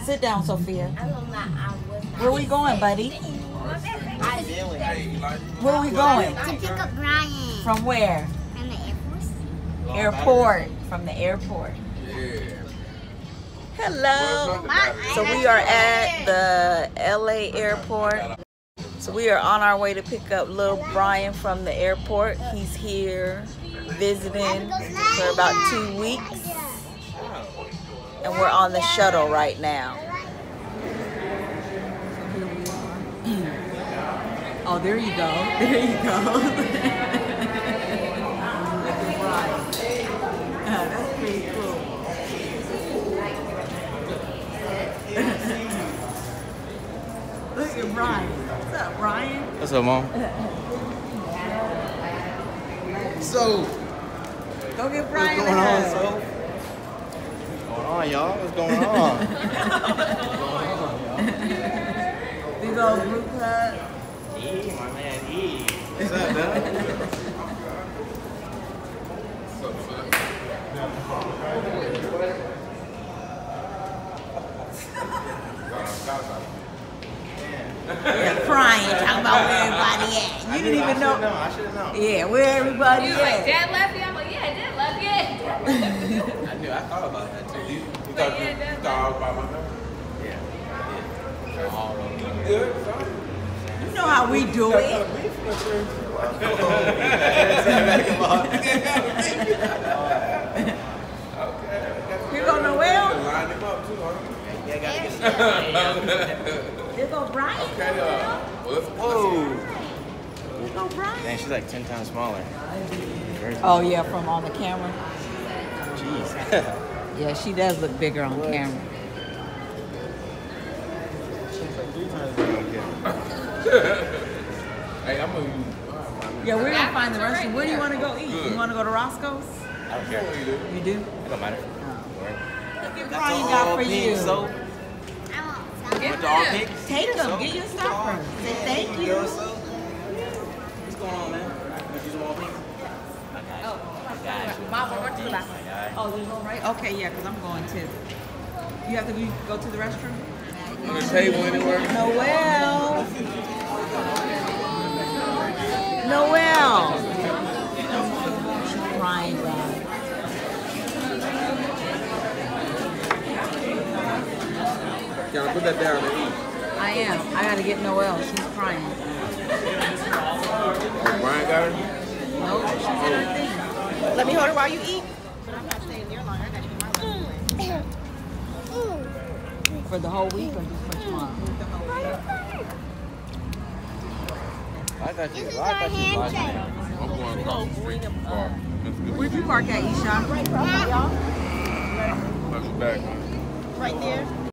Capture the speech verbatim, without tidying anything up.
Sit down, Sophia. Where are we going, buddy? Where are we going? To pick up Brian. From where? From the Airforce. Airport. From the airport. Hello. So we are at the L A airport. So we are on our way to pick up little Brian from the airport. He's here visiting for about two weeks. And we're on the shuttle right now. Oh, there you go. There you go. Oh, that's pretty cool. Look at Brian. What's up, Brian? What's up, Mom? So, Go get Brian. what's going on, so? What's going on, y'all? What's going on? Big old group hug. E, my man E. What's up, man? Yeah, crying, talking about where everybody at. You didn't even know. I should have known. Yeah, where everybody You at. like, Dad left you? I'm like, yeah, Dad left you. I knew. I thought about that too. You, you But thought yeah, you Dad thought I was by my number? Yeah. Yeah. All over. Good, son. You know how we do it. Here go Noel. Line him up too, huh? Yeah, gotta get Here go Brian. Okay, uh, whoa. Here go Brian. Dang, she's like ten times smaller. Oh yeah, from on the camera. Jeez. Yeah, she does look bigger on camera. Hey, I'm gonna. Yeah, we're gonna find the restaurant. Where do you want to go eat? You want to go to Roscoe's? I don't care. You do? It don't matter. Look at Brian got for you. I want some. Get all them. pink? Take them. Get your stopper. Say thank you. What's going on, man? You some all pink? Mom, we're to the back. Oh, there's one right? Okay, yeah, because I'm going too. You have to go go to the restroom? On the table anywhere? Noel. Noel. She's crying, guys. Can I put that down and eat? I am. I gotta get Noel. She's crying. Brian got her? No, she's in her thing. Let me hold her while you eat. But I'm not staying there long. I gotta get my lunch. For the whole week or just for tomorrow? I thought you, This is I our thought you was handshake. I'm going across the street too far. Where'd you park at, Isha? Back, man. Right there.